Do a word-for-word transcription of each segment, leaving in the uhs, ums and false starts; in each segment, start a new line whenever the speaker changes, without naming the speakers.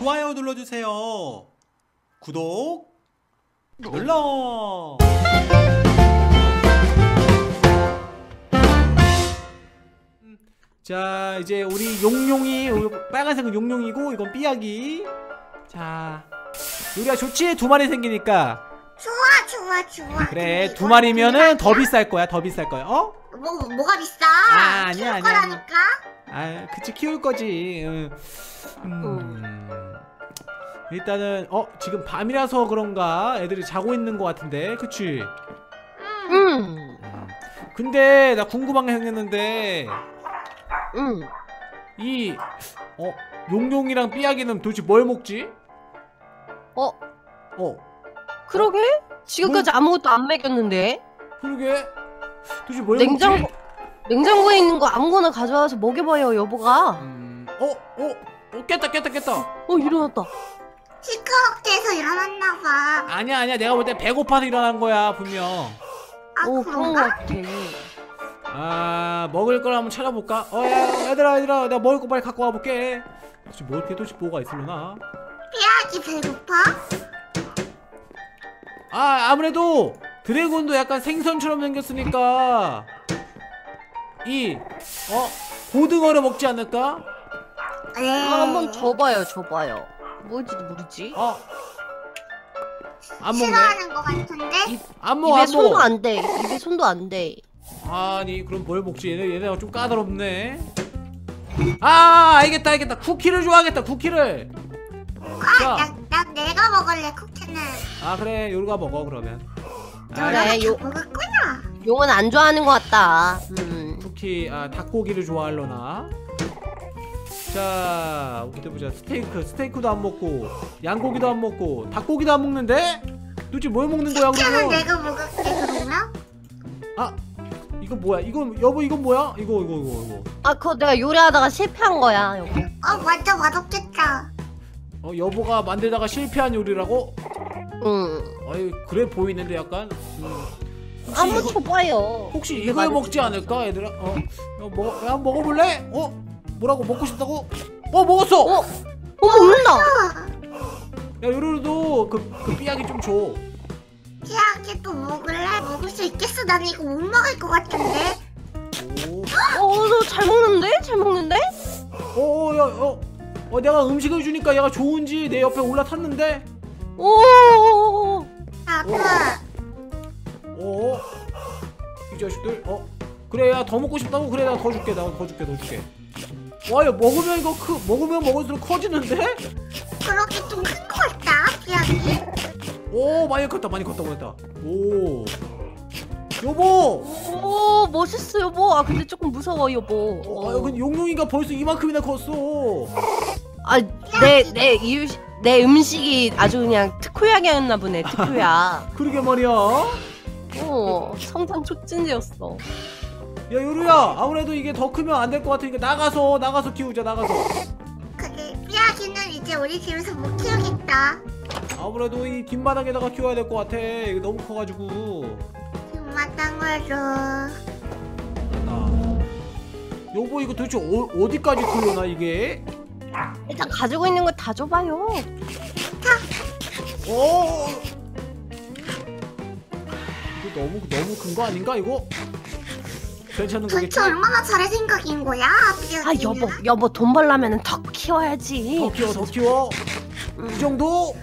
좋아요 눌러주세요. 구독 눌러. 자, 이제 우리 용용이, 빨간색은 용용이고 이건 삐약이. 자, 요리야 좋지? 두 마리 생기니까.
좋아 좋아 좋아.
그래, 두 마리면은 더 비쌀 거야. 더 비쌀 거야. 어?
뭐 뭐가 비싸?
아, 아니야, 아니야.
거라니까.
아, 그치, 키울 거지. 음. 음. 일단은 어 지금 밤이라서 그런가 애들이 자고 있는 것 같은데, 그치?
음.
근데 나 궁금한 게 생겼는데,
음.
이 어 용용이랑 삐약이는 도대체 뭘 먹지?
어?
어
그러게? 지금까지
뭐?
아무것도 안 먹였는데?
그러게. 도대체 뭘
냉장고,
먹지?
냉장고에 있는 거 아무거나 가져와서 먹여봐요, 여보가.
음, 어? 어? 어? 깼다 깼다 깼다.
어, 일어났다.
시끄럽게서 일어났나봐.
아니야 아니야, 내가 볼 때 배고파서 일어난 거야 분명.
아
어, 그런 거
그런가?
같아.
아, 먹을 걸 한번 찾아볼까? 어, 야, 얘들아 얘들아, 내가 먹을 거 빨리 갖고 와볼게. 도대체 뭐 이렇게 도대체 뭐가 있으려나?
삐약이 배고파?
아, 아무래도 드래곤도 약간 생선처럼 생겼으니까 이 어? 고등어를 먹지 않을까?
네.
아, 한번 줘봐요, 줘봐요. 뭔지도 모르지?
어? 안 먹네?
싫어하는 거 같은데?
이, 안 먹어
입에
안
손도
먹어.
안 돼. 입에 손도 안 돼.
아니, 그럼 뭘 먹지? 얘네, 얘네가 좀 까다롭네. 아, 알겠다 알겠다. 쿠키를 좋아하겠다, 쿠키를.
아,
자,
나, 나 내가 먹을래 쿠키는.
아 그래, 요루가 먹어 그러면. 아,
그래, 요,
먹었구나.
용은 안 좋아하는 것 같다. 음.
쿠키, 아 닭고기를 좋아할려나? 자, 어디 보자. 스테이크, 스테이크도 안 먹고 양고기도 안 먹고 닭고기도 안 먹는데? 도대체 뭘 먹는 거야
치킨은
그러면?
내가 먹을게 그러면.
아, 이거 뭐야? 이거 여보, 이건 뭐야? 이거 이거 이거 이거.
아, 그거 내가 요리하다가 실패한 거야, 여보.
어 완전 맛없겠다.
어, 여보가 만들다가 실패한 요리라고?
응.
아이, 그래 보이는데 약간. 음. 혹시
한번
이거-
줘봐요.
혹시
입에
이걸
맞을
먹지
수 있어.
않을까, 얘들아? 어, 야, 먹, 야, 먹어볼래? 어? 뭐라고, 먹고 싶다고? 어, 먹었어!
어? 어머, 울다.
야, 요루루도 그, 그 삐약이 좀 줘.
삐약이 또 먹을래? 먹을 수 있겠어? 난 이거 못 먹을 것 같은데.
오,
어, 너 잘 먹는데? 잘 먹는데?
어, 야, 어, 어, 내가 음식을 주니까 얘가 좋은지 내 옆에 올라탔는데?
오.
나도.
어, 이 자식들, 어, 그래, 야, 더 먹고 싶다고? 그래, 나 더 줄게, 나 더 줄게, 더 줄게. 와, 야, 먹으면 이거 크, 먹으면 먹을수록 커지는데?
그렇게 좀 큰 거 같다 삐약이.
오, 많이 컸다, 많이 컸다, 많이 컸다. 오, 여보!
오, 멋있어, 여보. 아, 근데 조금 무서워, 여보.
어, 아, 근데 용용이가 벌써 이만큼이나 컸어.
아, 내, 내, 이유, 내 음식이 아주 그냥 특효약이었나 보네, 특효약.
그러게 말이야.
어, 성장 촉진제였어.
야, 요루야, 아무래도 이게 더 크면 안 될 것 같으니까 나가서 나가서 키우자, 나가서.
그래 삐약이는 이제 우리 집에서 못 키우겠다.
아무래도 이 뒷마당에다가 키워야 될 것 같아. 이거 너무 커가지고.
뒷마당으로.
아, 여보, 이거 도대체 어, 어디까지 크려나 이게?
일단 가지고 있는 거 다 줘봐요.
어, 이거 너무 너무 큰 거 아닌가 이거? 괜찮은 거겠지?
도대체 얼마나 잘할 생각인 거야 삐약이는?
아, 여보, 여보 돈 벌려면 더 키워야지.
더 키워, 더 키워. 이 정도?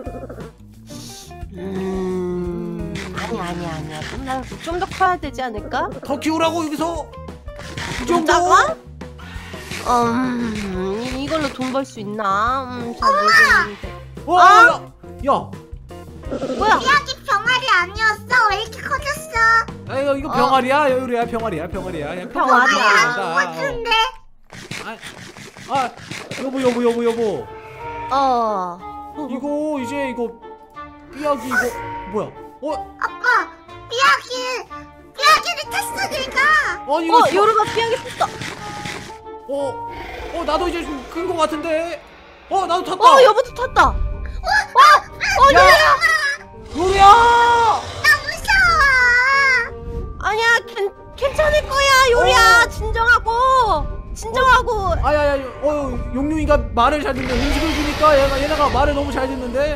음, 아니 아니 아니야. 좀 더 커야 되지 않을까?
더 키우라고 여기서? 이
좀
정도?
작아? 음, 이걸로 돈 벌 수 있나? 음, 잘 모르겠는데.
어,
아?
야, 야,
뭐야?
삐약이 병아리 아니었어? 왜 이렇게 커졌어?
아, 이거, 이거
어.
병아리야, 여유리야, 병아리야, 병아리야. 그냥
병아리야.
아, 같은데?
아, 아, 여보, 여보, 여보, 여보.
어.
이거 이제 이거 삐약이 이거 뭐야? 어?
아빠 삐약이 삐약이를 탔어 내가.
아니 이거
어,
저-
요루가 삐약이 탔다.
어? 어, 나도 이제 좀 큰 거 같은데. 어, 나도 탔다.
어, 여보도 탔다. 어,
야! 요리야!
나 무서워.
아니야, 괜, 괜찮을 거야, 요리야. 진정하고. 진정하고.
아야야, 어, 용룡이가 말을 잘 듣네. 음식을 주니까 얘가 얘네가 말을 너무 잘 듣는데.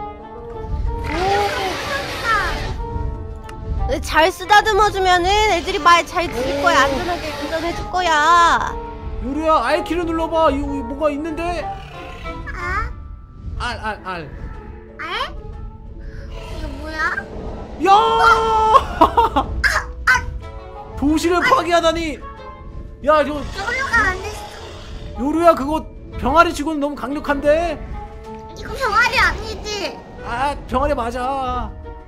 잘 쓰다듬어주면은 애들이 말 잘 들을 거야. 안전하게 운전해줄 거야.
요루야, 알키를 눌러봐. 이거 뭐가 있는데?
아?
알, 알, 알.
알? 이거 뭐야?
야! 도시를 파괴하다니. 야, 저
요루가 안 됐어.
요루야, 그거 병아리 치고는 너무 강력한데?
이거 병아리 아니지?
아, 병아리 맞아.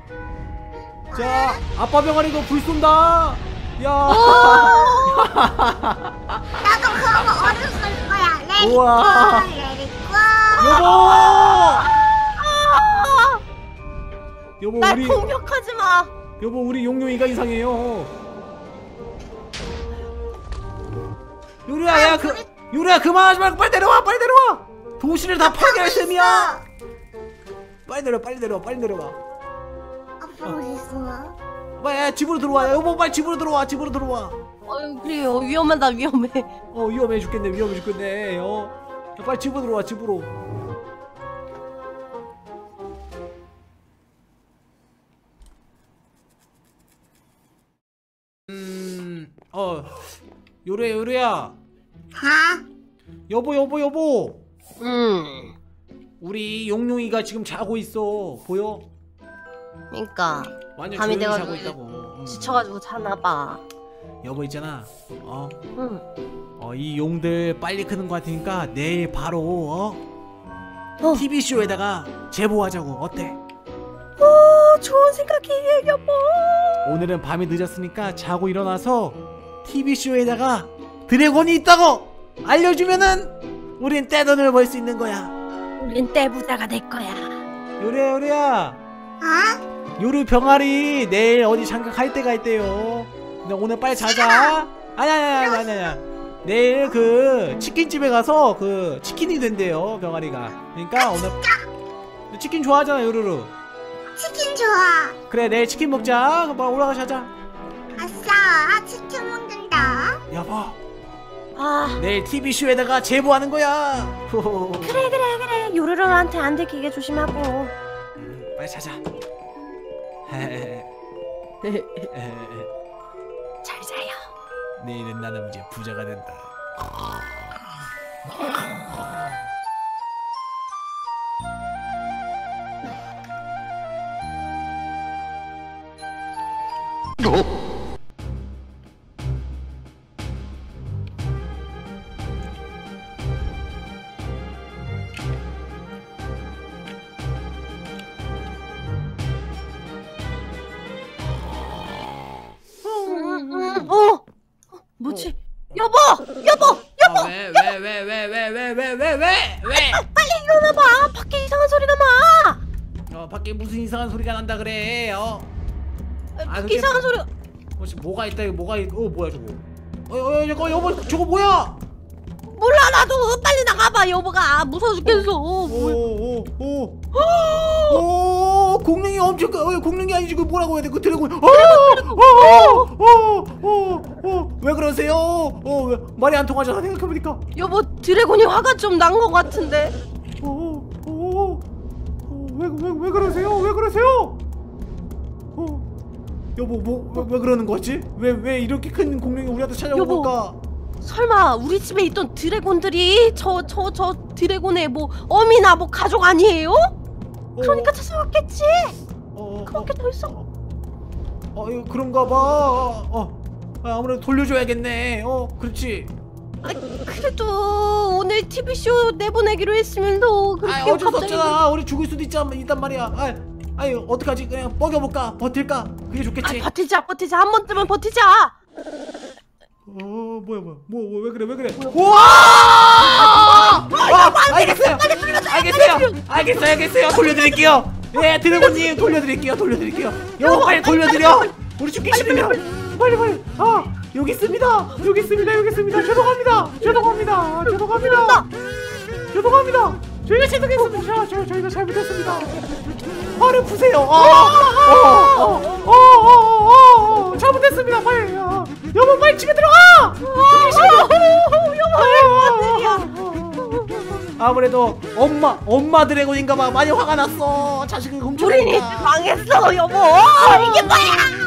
자, 아빠 병아리도 불 쏜다. 야.
나도 그런 거 얼음 쏠 거야. 레디꼬,
우와.
레디꼬.
여보.
아!
여보,
날
우리
공격하지 마.
여보, 우리 용룡이가 이상해요. 요루야, 야, 그 요루야, 그만하지 말고 빨리 내려와, 빨리 내려와. 도시를 다 파괴할 셈이야. 빨리 내려, 빨리 내려와, 빨리 내려와.
아빠 어디 있어?
빨리, 야, 집으로 들어와. 여보, 빨리 집으로 들어와, 집으로 들어와.
어휴, 그래요. 위험하다, 위험해.
어, 위험해 죽겠네, 위험해 죽겠네. 어, 야, 빨리 집으로 들어와, 집으로. 음, 어, 요루야, 요루야.
아?
여보, 여보, 여보.
음.
우리 용룡이가 지금 자고 있어. 보여?
그러니까
완전
밤이
조용히
돼가지고
자고 있다고. 음.
지쳐가지고 자나 봐.
여보 있잖아. 어,
응.
어, 이 용들 빨리 크는 것 같으니까 내일 바로 어?
어.
티비 쇼에다가 제보하자고. 어때?
오, 좋은 생각이에요, 여보.
오늘은 밤이 늦었으니까 자고 일어나서 티비 쇼에다가 드래곤이 있다고 알려주면은 우린 떼돈을 벌 수 있는 거야.
우린 떼부자가 될 거야.
요리야, 요리야.
아?
요루 병아리 내일 어디 잠깐 갈 때가 있대요. 근데 오늘 빨리 자자. 아니야, 아니야, 아니야, 아니야. 내일 그 치킨집에 가서 그 치킨이 된대요, 병아리가. 그러니까 오늘 치킨 좋아하잖아, 요루루.
치킨 좋아.
그래, 내일 치킨 먹자. 빨리 올라가 자자.
아싸, 치킨 먹는다.
여보,
아,
내일 티비 쇼에다가 제보하는 거야.
그래, 그래, 그래. 요르르한테 안 들키게 조심하고.
음, 빨리 자자.
잘 자요.
내일은 나는 이제 부자가 된다.
어, 뭐지? 여보, 여보, 여보.
왜 왜 왜 왜 왜 왜 왜 왜 왜 왜?
빨리 일어나봐. 밖에 이상한 소리가 나.
어, 밖에 무슨 이상한 소리가 난다 그래. 어. 아,
밖에
그게-
이상한 소리.
혹시 뭐가 있다 이거 뭐가 있... 어 뭐야 저거? 어, 어, 저거 여보 저거 뭐야?
몰라 나도. 빨리 나가봐. 여보가 무서워 죽겠어. 뭐야?
오오오오 오 공룡이 엄청 크- 어, 공룡이 아니지 그 뭐라고 해야 돼? 그 드래곤. 어어어어어왜 그러세요? 어 왜, 말이 안 통하잖아 생각해보니까.
여보, 드래곤이 화가 좀 난 것 같은데.
어어어왜왜 왜 그러세요? 왜 그러세요? 어 여보 뭐왜 왜 그러는 거지? 왜 왜 이렇게 큰 공룡이 우리한테 찾아온
여보.
걸까?
설마 우리 집에 있던 드래곤들이 저 저 저 드래곤의 뭐 어미나 뭐 가족 아니에요? 그러니까 찾아왔겠지.
어,
그렇게 더 있어.
어, 어, 이거 그런가 봐. 어, 어. 아, 아무래도 돌려줘야겠네. 어, 그렇지.
아, 그래도 오늘 티비쇼 내보내기로 했으면 너 그렇게
아, 어쩔 수
갑자기-
없잖아. 우리 죽을 수도 있잖아, 있단 말이야. 아, 아유, 어떡하지? 그냥 뻐겨볼까? 버틸까? 그게 좋겠지.
아, 버티자 버티자 한 번쯤은 버티자.
어, 뭐야, 뭐야, 뭐, 뭐, 왜 그래, 왜 그래? 우와! 아, 알겠어요. 알겠어요. 알겠어요, 알겠어요. 돌려드릴게요. 예, 드래곤님 돌려드릴게요, 돌려드릴게요. 여보 빨리 돌려드려. 우리 죽기 싫으면 빨리 빨리. 아, 여기 있습니다. 여기 있습니다. 여기 있습니다. 죄송합니다. 죄송합니다. 죄송합니다. 죄송합니다. 저희가 죄송했습니다. 저, 저희가 잘못했습니다. 화를 푸세요. 어, 어, 어, 어, 어, 어, 어, 잘못했습니다. 빨리. 어. 여보 빨리 집에 들어가. 죽기 싫어. 여보 아무래도 엄마 엄마 드래곤인가봐. 많이 화가 났어. 자식을
우리 집이
훔쳐가니까.
망했어 여보.
이게 뭐야?